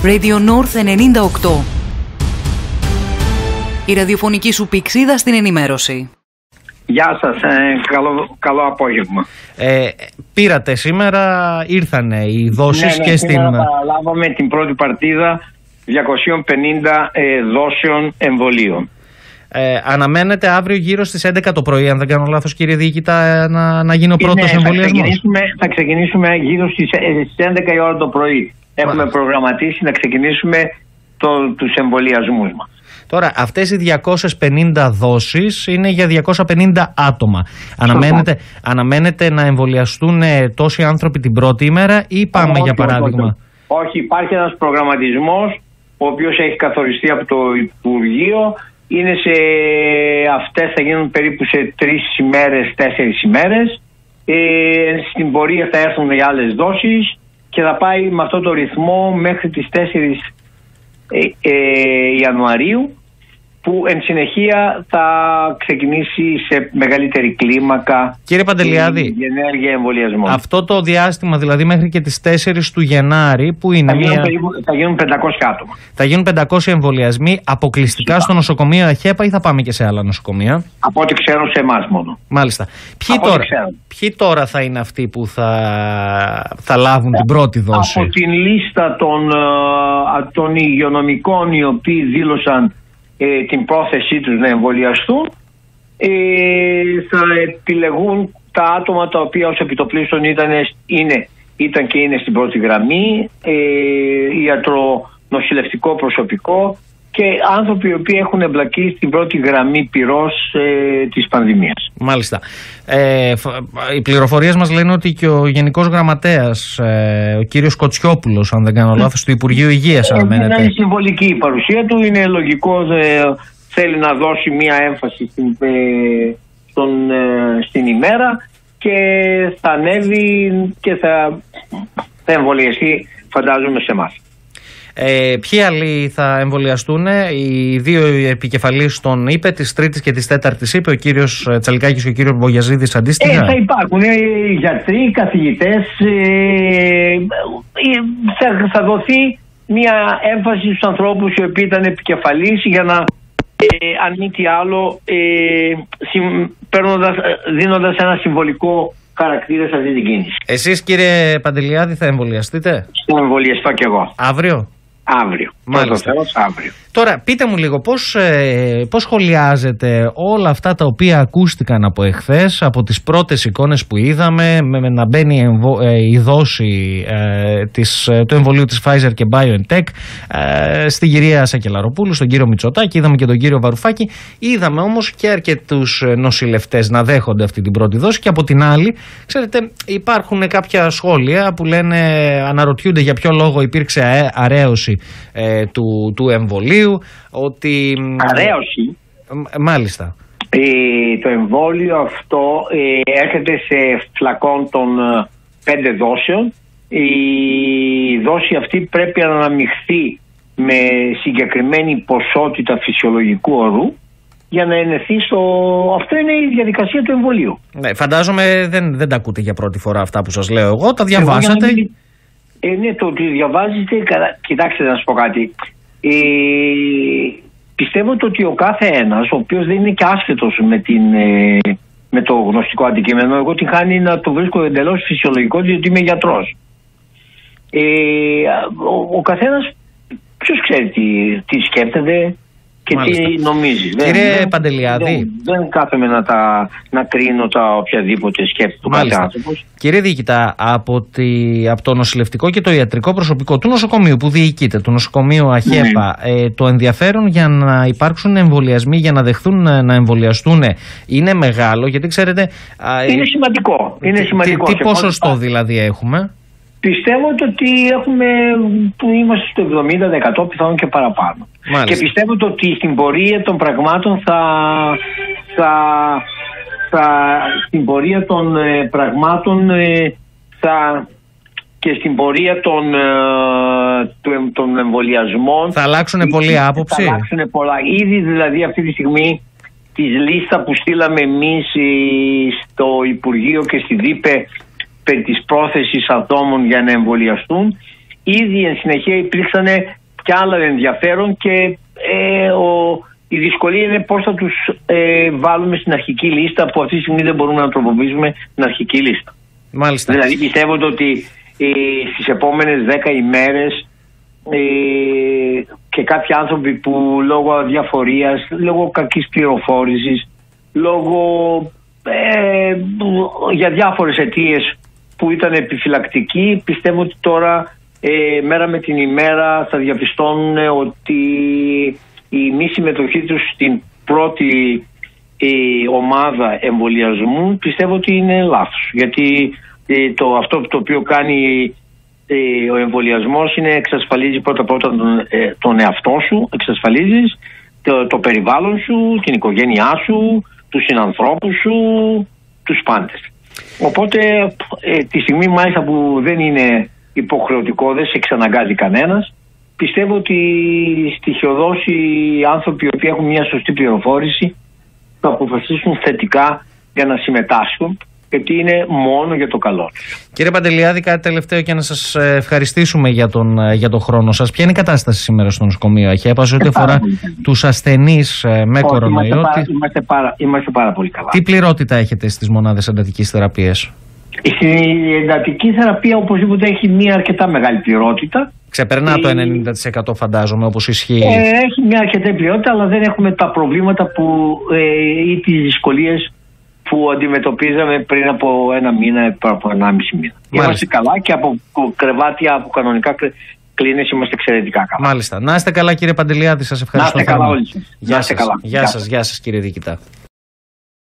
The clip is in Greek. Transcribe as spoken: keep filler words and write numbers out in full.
Radio North ενενήντα οκτώ. Η ραδιοφωνική σου πηξίδα στην ενημέρωση. Γεια σας, ε, καλό, καλό απόγευμα. Ε, πήρατε σήμερα, ήρθανε οι δόσεις ναι, ναι, και στην... Σήμερα παραλάβαμε την πρώτη παρτίδα διακόσιες πενήντα ε, δόσεων εμβολίων. Ε, αναμένεται αύριο γύρω στις έντεκα το πρωί, αν δεν κάνω λάθος κύριε Διοικητά, να, να γίνει ο πρώτος ναι, εμβολιασμός. Θα ξεκινήσουμε, θα ξεκινήσουμε γύρω στις, στις έντεκα η ώρα το πρωί. Έχουμε Μάλιστα. προγραμματίσει να ξεκινήσουμε το, τους εμβολιασμούς μας. Τώρα, αυτές οι διακόσιες πενήντα δόσεις είναι για διακόσια πενήντα άτομα. Αναμένεται, αναμένεται να εμβολιαστούν τόσοι άνθρωποι την πρώτη ημέρα ή πάμε όχι, για παράδειγμα... Όχι, όχι, υπάρχει ένας προγραμματισμός ο οποίος έχει καθοριστεί από το Υπουργείο. Είναι σε αυτές, θα γίνουν περίπου σε τρεις ημέρες, τέσσερις ημέρες. Ε, στην πορεία θα έρθουν οι άλλες δόσεις και θα πάει με αυτό το ρυθμό μέχρι τις τέσσερις ε, ε, Ιανουαρίου, που εν συνεχεία θα ξεκινήσει σε μεγαλύτερη κλίμακα. Κύριε Παντελιάδη, η ενέργεια εμβολιασμών. Αυτό το διάστημα, δηλαδή μέχρι και τις τέσσερις του Γενάρη, που είναι θα γίνουν, μια... περίπου, θα γίνουν πεντακόσια άτομα. Θα γίνουν πεντακόσιοι εμβολιασμοί αποκλειστικά στο νοσοκομείο ΑΧΕΠΑ ή θα πάμε και σε άλλα νοσοκομεία? Από ό,τι ξέρω σε εμάς μόνο. Μάλιστα. Ποιοι τώρα, ποιοι τώρα θα είναι αυτοί που θα, θα λάβουν yeah. την πρώτη δόση? Από την λίστα των, των υγειονομικών οι οποίοι δήλωσαν Ε, την πρόθεσή τους να εμβολιαστούν, ε, θα επιλεγούν τα άτομα τα οποία ως επιτοπλίστων ήταν, είναι, ήταν και είναι στην πρώτη γραμμή, ε, ιατρονοσηλευτικό προσωπικό και άνθρωποι οι οποίοι έχουν εμπλακεί στην πρώτη γραμμή πυρός ε, της πανδημίας. Μάλιστα. Ε, οι πληροφορίες μας λένε ότι και ο Γενικός Γραμματέας, ε, ο κύριος Κοτσιόπουλος, αν δεν κάνω λάθος, του Υπουργείου Υγείας αναμένεται. Είναι συμβολική η παρουσία του, είναι λογικό, ε, θέλει να δώσει μία έμφαση στην, ε, στον, ε, στην ημέρα και θα ανέβει και θα, θα εμβολιαστεί, φαντάζομαι, σε εμάς. Ε, ποιοι άλλοι θα εμβολιαστούν? Οι δύο επικεφαλείς των ΙΠΕ, της Τρίτης και της Τέταρτης ΙΠΕ, ο κύριος Τσαλικάκης και ο κύριος Μπογιαζίδης αντίστοιχα. Ε, θα υπάρχουν ε, γιατροί, καθηγητές, ε, θα, θα δοθεί μια έμφαση στους ανθρώπους οι οποίοι ήταν επικεφαλείς για να, ε, αν μη τι άλλο, ε, συμ, δίνοντας ένα συμβολικό χαρακτήρα σε αυτή την κίνηση. Εσείς κύριε Παντελιάδη θα εμβολιαστείτε? Θα εμβολιαστώ κι εγώ. Αύριο? Αύριο. Μάλιστα. Αύριο. Τώρα πείτε μου λίγο πώς, ε, πώς σχολιάζετε όλα αυτά τα οποία ακούστηκαν από εχθές, από τις πρώτες εικόνες που είδαμε με, με να μπαίνει εμβο, ε, η δόση ε, της, του εμβολίου της Pfizer και BioNTech ε, στην κυρία Σακελαροπούλου, στον κύριο Μητσοτάκη, είδαμε και τον κύριο Βαρουφάκη. Είδαμε όμως και αρκετούς νοσηλευτές να δέχονται αυτή την πρώτη δόση και από την άλλη, ξέρετε, υπάρχουν κάποια σχόλια που λένε, αναρωτιούνται για ποιο λόγο υπήρξε αρέωση ε, του, του εμβολίου. Ότι... Αρέωση. Μάλιστα. Ε, το εμβόλιο αυτό ε, έρχεται σε φλακόν των ε, πέντε δόσεων. Η δόση αυτή πρέπει να αναμειχθεί με συγκεκριμένη ποσότητα φυσιολογικού ορού για να ενεθεί στο... Αυτό είναι η διαδικασία του εμβολίου. Ναι, φαντάζομαι δεν, δεν τα ακούτε για πρώτη φορά αυτά που σας λέω εγώ. Τα διαβάσατε. Εγώ, ε, ναι, το ότι διαβάζετε... Κοιτάξτε να σας πω κάτι. Ε, πιστεύω ότι ο κάθε ένας, ο οποίος δεν είναι και άσχετος με, την, ε, με το γνωστικό αντικείμενο, εγώ την χάνει να το βρίσκω εντελώς φυσιολογικό, διότι είμαι γιατρός. Ε, ο, ο καθένας, ποιος ξέρει τι, τι σκέφτεται και Μάλιστα. τι νομίζει. Κύριε δεν, Παντελιάδη. Δεν, δεν κάθομαι να, τα, να κρίνω τα οποιαδήποτε σκέφτεται του κάθε άνθρωπος. Κύριε Διοικητά, από, τη, από το νοσηλευτικό και το ιατρικό προσωπικό του νοσοκομείου που διοικείται, του νοσοκομείου ΑΧΕΠΑ, ναι. ε, το ενδιαφέρον για να υπάρξουν εμβολιασμοί, για να δεχθούν να εμβολιαστούν, είναι μεγάλο, γιατί ξέρετε... Είναι σημαντικό. Είναι τι, σημαντικό. Τι, τι ποσοστό δηλαδή έχουμε? Πιστεύω ότι έχουμε, που είμαστε στο εβδομήντα τοις εκατό, πιθανόν και παραπάνω. Μάλιστα. Και πιστεύω ότι στην πορεία των πραγμάτων θα, θα, θα στην πορεία των ε, πραγμάτων ε, θα και στην πορεία των, ε, των εμβολιασμών θα αλλάξουν πολλή άποψη. Θα αλλάξουν πολλά. Ήδη δηλαδή αυτή τη στιγμή τη λίστα που στείλαμε εμείς στο Υπουργείο και στη ΔΥΠΕ περί της πρόθεσης ατόμων για να εμβολιαστούν, ήδη εν συνεχεία υπήρξαν και άλλα ενδιαφέρον και ε, ο, η δυσκολία είναι πώς θα τους ε, βάλουμε στην αρχική λίστα, που αυτή τη στιγμή δεν μπορούμε να τροποποιήσουμε την αρχική λίστα. Μάλιστα. Δηλαδή πιστεύω ότι ε, στις επόμενες δέκα ημέρες ε, και κάποιοι άνθρωποι που λόγω αδιαφορίας, λόγω κακής πληροφόρησης, λόγω ε, για διάφορες αιτίες που ήταν επιφυλακτικοί, πιστεύω ότι τώρα ε, μέρα με την ημέρα θα διαπιστώνουν ότι η μη συμμετοχή τους στην πρώτη ε, ομάδα εμβολιασμού πιστεύω ότι είναι λάθος. Γιατί ε, το, αυτό το οποίο κάνει ε, ο εμβολιασμός είναι εξασφαλίζει πρώτα πρώτα τον, ε, τον εαυτό σου, εξασφαλίζεις το, το περιβάλλον σου, την οικογένειά σου, τους συνανθρώπους σου, τους πάντες. Οπότε ε, τη στιγμή μάλιστα που δεν είναι υποχρεωτικό, δεν σε εξαναγκάζει κανένας, πιστεύω ότι στοιχειοδός οι άνθρωποι οι οποίοι έχουν μια σωστή πληροφόρηση θα αποφασίσουν θετικά για να συμμετάσχουν, γιατί είναι μόνο για το καλό τους. Κύριε Παντελιάδη, κάτι τελευταίο και να σας ευχαριστήσουμε για τον, για τον χρόνο σας. Ποια είναι η κατάσταση σήμερα στο νοσοκομείο ΑΧΕΠΑ σε ό,τι αφορά τους ασθενείς με Όχι, κορονοϊό? Είμαστε, πάρα, είμαστε, πάρα, είμαστε πάρα πολύ καλά. Τι πληρότητα έχετε στις μονάδες εντατικής θεραπείας? Η εντατική θεραπεία οπωσδήποτε έχει μια αρκετά μεγάλη πληρότητα. Ξεπερνά η... το ενενήντα τοις εκατό φαντάζομαι, όπως ισχύει. Ε, έχει μια αρκετή πληρότητα, αλλά δεν έχουμε τα προβλήματα που, ε, ή τις δυσκολίες που αντιμετωπίζαμε πριν από ένα μήνα, πριν από ενάμιση μήνα. Μάλιστα. Είμαστε καλά και από κρεβάτια, από κανονικά κλίνες είμαστε εξαιρετικά καλά. Μάλιστα. Να είστε καλά κύριε Παντελιάδη, σας ευχαριστώ. Να είστε καλά όλοι σας. Γεια σας, γεια σας, γεια σας κύριε Διοικητά.